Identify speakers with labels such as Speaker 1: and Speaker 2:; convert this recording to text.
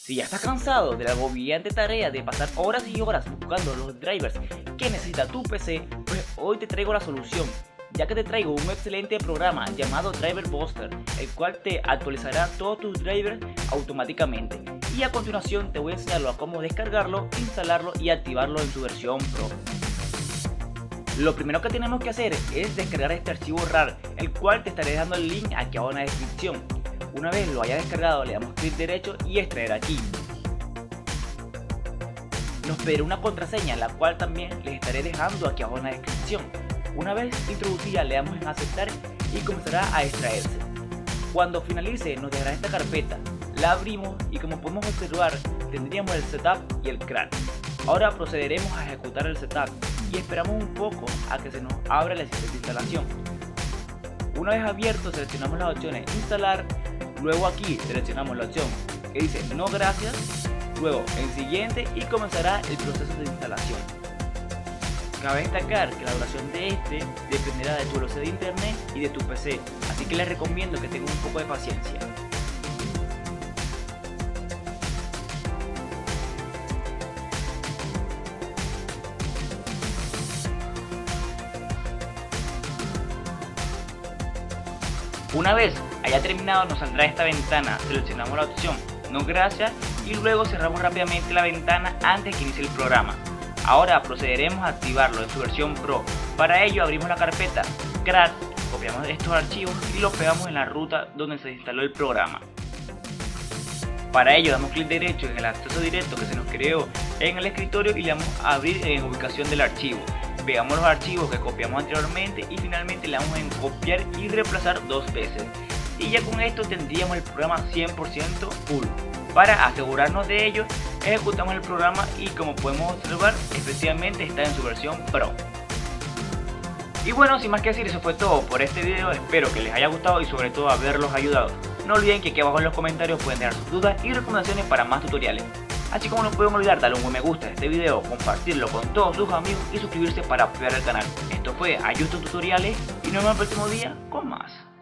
Speaker 1: Si ya estás cansado de la agobiante tarea de pasar horas y horas buscando los drivers que necesita tu PC, pues hoy te traigo la solución, ya que te traigo un excelente programa llamado Driver Buster, el cual te actualizará todos tus drivers automáticamente. Y a continuación te voy a enseñar a cómo descargarlo, instalarlo y activarlo en su versión Pro. Lo primero que tenemos que hacer es descargar este archivo RAR, el cual te estaré dejando el link aquí abajo en la descripción. Una vez lo haya descargado, le damos clic derecho y extraer aquí. Nos pedirá una contraseña, la cual también les estaré dejando aquí abajo en la descripción. Una vez introducida, le damos en aceptar y comenzará a extraerse. Cuando finalice, nos dejará esta carpeta. La abrimos y, como podemos observar, tendríamos el setup y el crack. Ahora procederemos a ejecutar el setup y esperamos un poco a que se nos abra el sistema de instalación. Una vez abierto, seleccionamos las opciones instalar. Luego aquí seleccionamos la opción que dice no gracias, luego en siguiente y comenzará el proceso de instalación. Cabe destacar que la duración de este dependerá de tu velocidad de internet y de tu PC, así que les recomiendo que tengan un poco de paciencia. Una vez haya terminado, nos saldrá esta ventana, seleccionamos la opción no gracias y luego cerramos rápidamente la ventana antes que inicie el programa. Ahora procederemos a activarlo en su versión Pro. Para ello abrimos la carpeta crack, copiamos estos archivos y los pegamos en la ruta donde se instaló el programa. Para ello damos clic derecho en el acceso directo que se nos creó en el escritorio y le damos a abrir en ubicación del archivo. Pegamos los archivos que copiamos anteriormente y finalmente le damos en copiar y reemplazar dos veces. Y ya con esto tendríamos el programa 100% full. Para asegurarnos de ello, ejecutamos el programa y, como podemos observar, efectivamente está en su versión Pro. Y bueno, sin más que decir, eso fue todo por este video. Espero que les haya gustado y sobre todo haberlos ayudado. No olviden que aquí abajo en los comentarios pueden dejar sus dudas y recomendaciones para más tutoriales. Así como no pueden olvidar darle un buen me gusta a este video, compartirlo con todos sus amigos y suscribirse para apoyar el canal. Esto fue Ayusto Tutoriales y nos vemos el próximo día con más.